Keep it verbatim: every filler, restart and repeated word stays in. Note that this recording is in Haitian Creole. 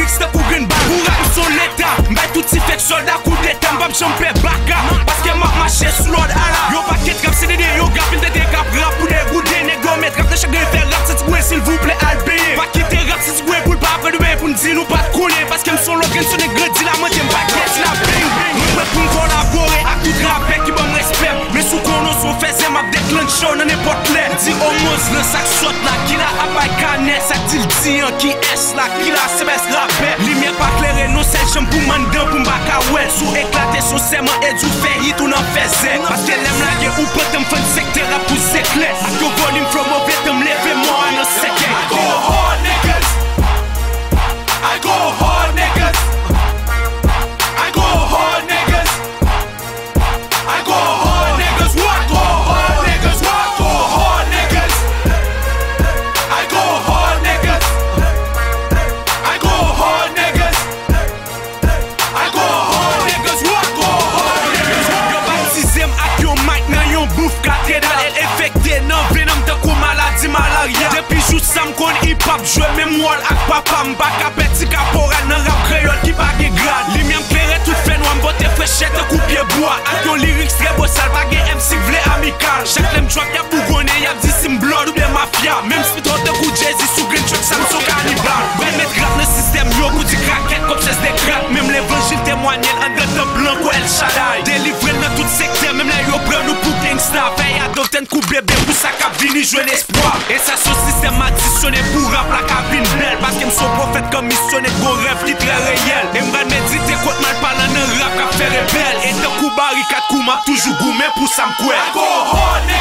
lyrics de coup green bag. Ou rap son l'état, m'bay tout si fait soldat coup d'état. M'bam champer baka, parce que m'a marché sous l'ordre à la. Yo paquet rap C D D, yo gap, il te décap rap pour des goudés. Négo mettre rap de chaque faire rap, c'est t'goué s'il vous plaît albé. Pas quitter rap, c'est t'goué pour le pas après demain pour nous dire nous pas de couler. Parce que m'son l'autre sur des gredis la moitié m'paquet la bing bing. M'prêt pour m'collaborer à tout rappel qui bon respect. Mais sous qu'on nous son fait, c'est m'a déclenchon dans n'importe l'air. Dis au mons le sac saute là, qui la abaye canet, ça dit le tien qui est là, qui la c'est best rappel. Lumière pas claire, nous c'est champ pour mandant pour m'bacawel. Sous éclater son serment et du fait hit ou n'en faisait. Parce qu'elle aime la guerre ou peut t'en faire secteur à pour s'éclair. A que volume from mauvais t'en lever moi en un second. I go hard niggas, I go hard niggas, I go hard niggas, I go hard niggas, what go hard niggas, what go hard niggas, I go hard niggas, I go hard niggas, I go hard niggas, what go hard niggas. Yo baptisé ak yon mic nan yon bouffe cathédrale. Elle infecté nan venom de kou maladie malaria. Depuis jout sam kon hip hop joué mémoire ak papa m'baka petit caporal nan rap créole qui pa ge grade. Lumière m'claire tout fait noir m'botte fraîchette coup pied bois. Ak yon lyrics très beau sale pa ge M C vle amical. Chaque lem drop y'a bougonné y'a dit sim blood ou bien mafia. Même si trop de coup Jay-Z sous green truck ça m'son cannibal. Ben mettre grave le système yo coup di craquette comme c'est des crack. Même l'évangile témoigne en de blanc ou El Shaddai. Délivré dans tout secteur même là yo prend nous pour gangsta. Veille à d'autres coup bébé pour ça qu'a vini jouer l'espoir. Et ça son système additionné pour rap la cabine belle. Parce que m'son prophète comme missionné gros rêve qui très réel. Et m'va méditer contre mal parlant dans rap qu'a fait rebelle. Et de coup barricade coup m'a toujours goumé pour ça m'koué. I go hard